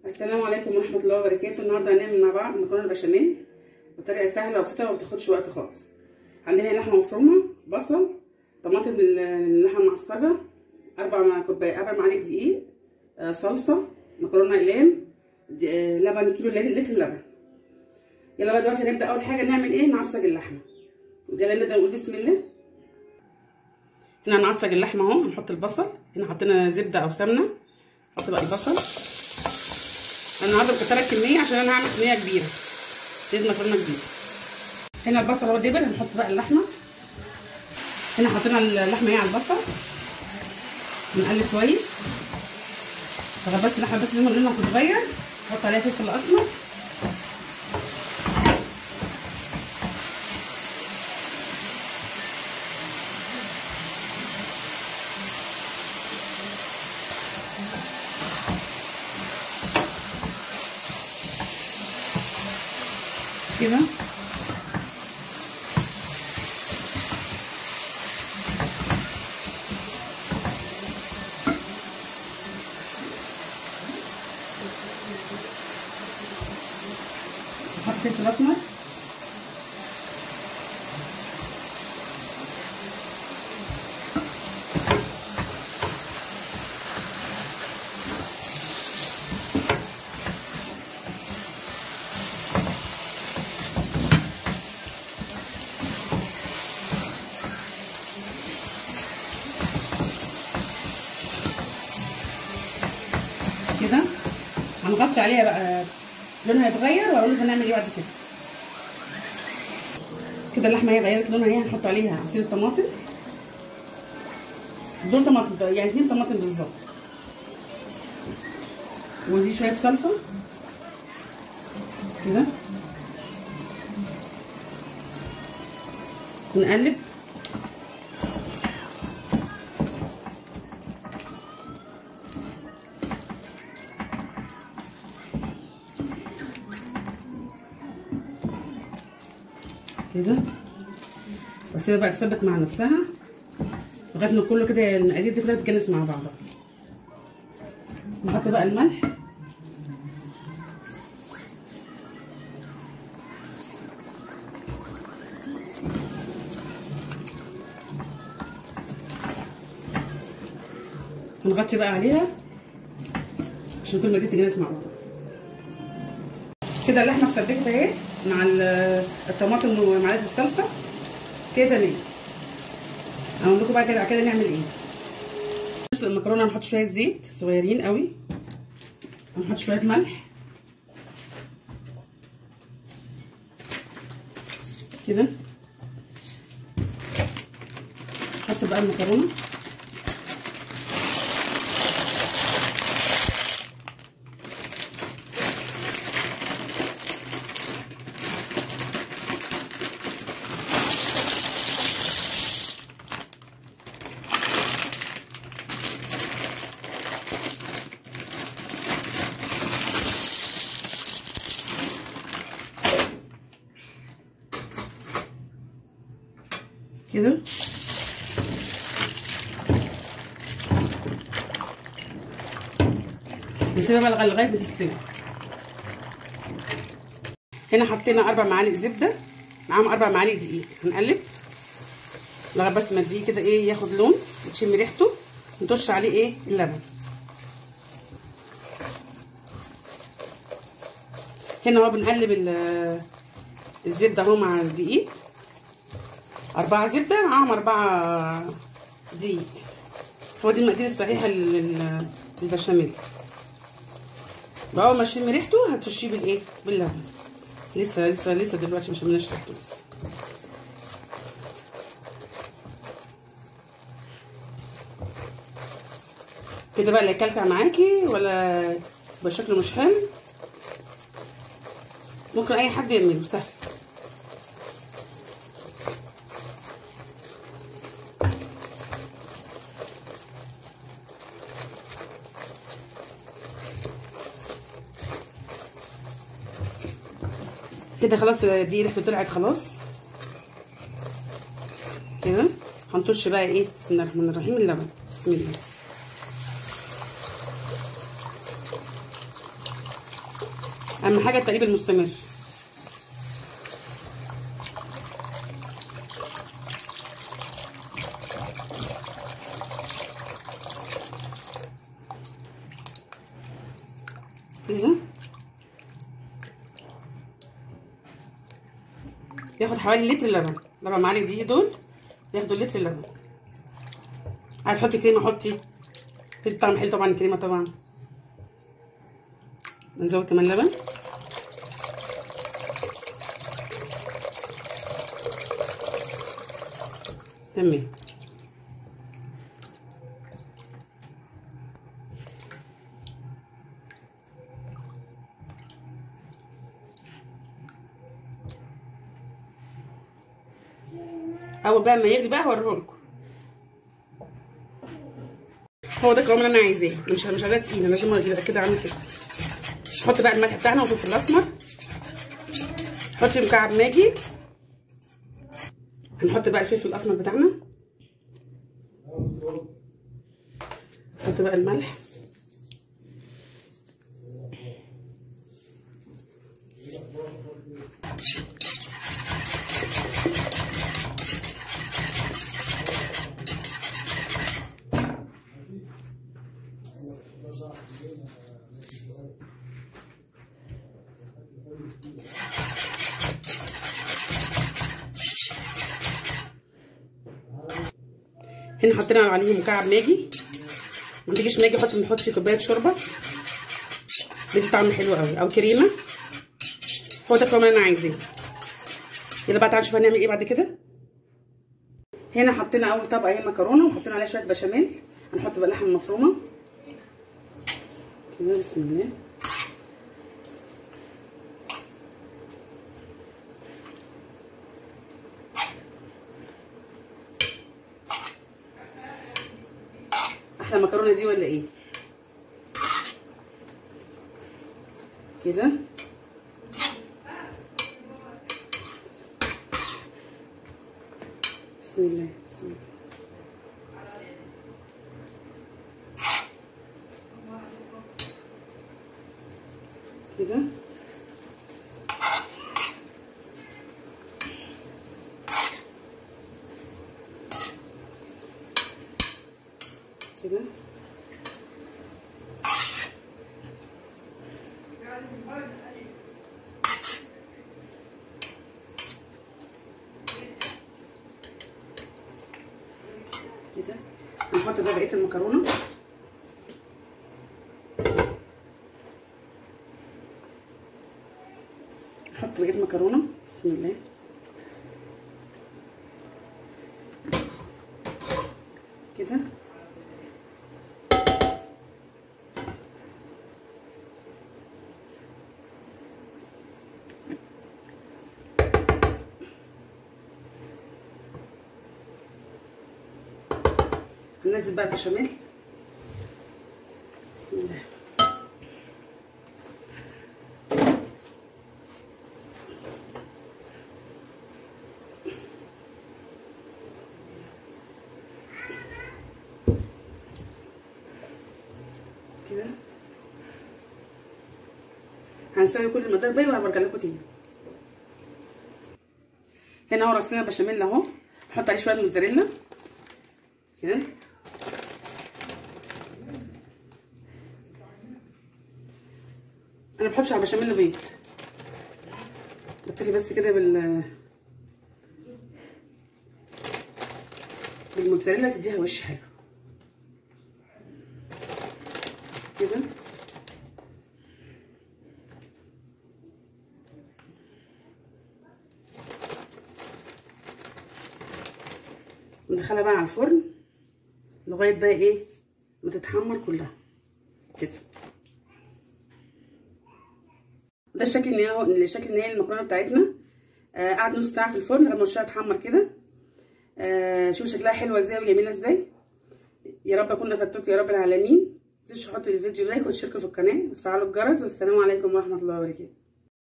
السلام عليكم ورحمه الله وبركاته. النهارده هنعمل مع بعض مكرونه بشاميل بطريقه سهله وبسيطه وما بتاخدش وقت خالص. عندنا لحمه مفرومه، بصل، طماطم اللحمه معصجه، 4 معالق دقيق، صلصه، مكرونه اقلام، لبن كيلو لتر لبن. يلا بقى دلوقتي هنبدا. اول حاجه نعمل ايه؟ نعصج اللحمه. يلا نبدا نقول بسم الله. هنا هنعصج اللحمه اهو. هنحط البصل، هنا حطينا زبده او سمنه. نحط بقى البصل. انا النهارده مكتره الكميه عشان انا هعمل كميه كبيره، لازم مكرونه كبيره. هنا البصل اهو دبل. هنحط بقى اللحمه. هنا حطينا اللحمه اهي على البصل، نقلب كويس لغايه بس اللحمه بس لونها تتغير. نحط عليها فلفل اسمر، كده نحط فلفل اسمر، كده هنغطي عليها بقى لونها يتغير واقول لكم هنعمل ايه بعد كده. كده اللحمه هي غيرت لونها اهي. هنحط عليها عصير الطماطم، دول طماطم يعني 2 طماطم بالظبط، ودي شويه صلصه كده. نقلب كده واسيبها بقى تثبت مع نفسها لغايه ما كله كده المقادير دي كلها تتجانس مع بعضها. نحط بقى الملح، هنغطي بقى عليها عشان كل المقادير تتجانس مع بعض. كده اللحمه اتسبكت اهي مع الطماطم ومعلقه الصلصه كده تمام. هقول لكم بقى كده نعمل ايه. نسلق المكرونه. هنحط شويه زيت صغيرين قوي، هنحط شويه ملح كده. نحط بقى المكرونه، كده نسيبها بقى لغايه ما تستوي. هنا حطينا 4 معالق زبده معاهم 4 معالق دقيق. هنقلب لغايه بس ما الدقيق كده ايه ياخد لون وتشم ريحته. نطش عليه ايه اللبن. هنا اهو بنقلب الزبده اهو مع الدقيق. 4 زبده معاهم 4 دقيق. هو دي المقادير الصحيحه للبشاميل. اول ما تشم ريحته هترشيه بالايه باللبن. لسه دلوقتي ما شمناش ريحته لسه. كده بقى لا يكلكع معاكي ولا يبقى شكله مش حلو. ممكن اي حد يعمله، سهل. كده خلاص دي ريحته طلعت خلاص كده. هنطش بقى ايه بسم الله الرحمن الرحيم اللبن. بسم الله. اهم حاجه التقليب المستمر. كده ياخد حوالي لتر لبن. 4 معالق دقيق دول ياخدوا لتر لبن. عايز تحطي كريمه حطي، في طعم حلو طبعا الكريمه طبعا. نزود كمان لبن. تمام. اول بقى ما يغلي بقى هوريهولكم. هو ده القوام اللي انا عايزاه، مش عايزاه تقيله، لازم يبقى كده عامل كده. نحط بقى الملح بتاعنا والفلفل الاسمر. نحط مكعب ماجي. هنحط بقى الفلفل الاسمر بتاعنا. نحط بقى الملح. هنا حطينا عليه مكعب ماجي. ما تجيش ماجي نحط كوبايه شوربه، بيدي طعم حلو قوي، او كريمه. هو ده القوام اللي انا عايزاه. يلا بقى تعالوا نشوف هنعمل ايه بعد كده. هنا حطينا اول طبقه اهي مكرونه، وحطينا عليها شويه بشاميل. هنحط بقى لحمه مفرومه كده. بسم الله. احلى مكرونه دي ولا ايه؟ كده بسم الله بسم الله. كده كده كده. هنحط بقى بقيه المكرونه. نحط بقيه مكرونه. بسم الله. كده ننزل بقى البشاميل. بسم الله. كده هنسوي كل المقدار باقي وهرجع لكم تاني. هنا اهو رصينا البشاميل اهو. نحط عليه شويه موزاريلا كده. انا بحطش على البشاميل بيض، بكتفي بس كده بالموتزاريلا، تديها وش حلو كده. ندخلها بقى على الفرن لغايه بقى ايه ما تتحمر كلها كده. ده الشكل النهائي المكرونه بتاعتنا. قعد نص ساعه في الفرن لغايه ما وشها اتحمر كده. شوفوا شكلها حلوه ازاي وجميله ازاي. يا رب اكون افدتكم يا رب العالمين. متنسوش تحطوا الفيديو لايك وتشتركوا في القناه وتفعلوا الجرس. والسلام عليكم ورحمه الله وبركاته.